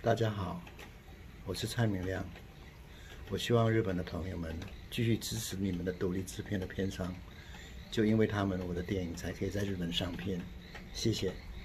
大家好，我是蔡明亮。我希望日本的朋友们继续支持你们的独立制片的片商，就因为他们，我的电影才可以在日本上片。谢谢。